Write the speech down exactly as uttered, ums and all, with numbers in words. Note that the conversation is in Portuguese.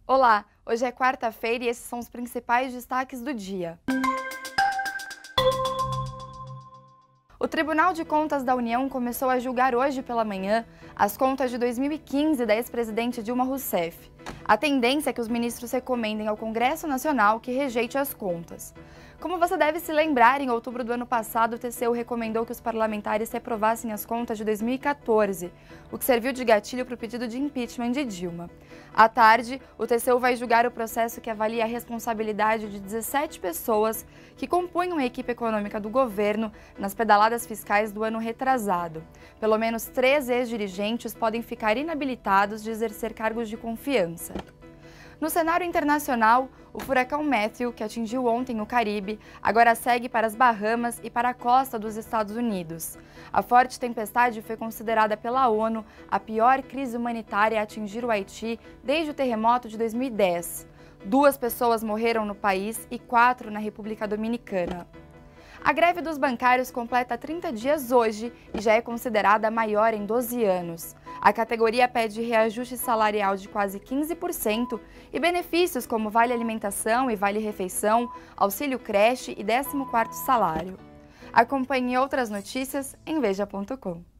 Olá, hoje é quarta-feira e esses são os principais destaques do dia. O Tribunal de Contas da União começou a julgar hoje pela manhã as contas de dois mil e quinze da ex-presidente Dilma Rousseff. A tendência é que os ministros recomendem ao Congresso Nacional que rejeite as contas. Como você deve se lembrar, em outubro do ano passado, o T C U recomendou que os parlamentares reprovassem as contas de dois mil e quatorze, o que serviu de gatilho para o pedido de impeachment de Dilma. À tarde, o T C U vai julgar o processo que avalia a responsabilidade de dezessete pessoas que compunham a equipe econômica do governo nas pedaladas fiscais do ano retrasado. Pelo menos três ex-dirigentes podem ficar inabilitados de exercer cargos de confiança. No cenário internacional, o furacão Matthew, que atingiu ontem o Caribe, agora segue para as Bahamas e para a costa dos Estados Unidos. A forte tempestade foi considerada pela ONU a pior crise humanitária a atingir o Haiti desde o terremoto de dois mil e dez. Duas pessoas morreram no país e quatro na República Dominicana. A greve dos bancários completa trinta dias hoje e já é considerada a maior em doze anos. A categoria pede reajuste salarial de quase quinze por cento e benefícios como vale alimentação e vale refeição, auxílio creche e décimo quarto salário. Acompanhe outras notícias em veja ponto com.